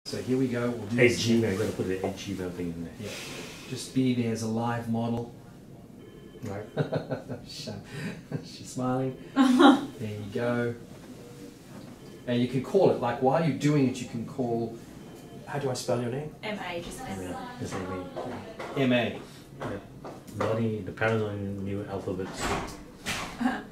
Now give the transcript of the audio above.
So here we go. We'll do Hey Gmail, you gotta put the Gmail thing in there. Yeah. Just be there as a live model. Right. She's smiling. There you go. And you can call it, like while you're doing it, you can call, how do I spell your name? M-A, just M. Yeah, just like me. M-A. Yeah. The parents on new alphabets.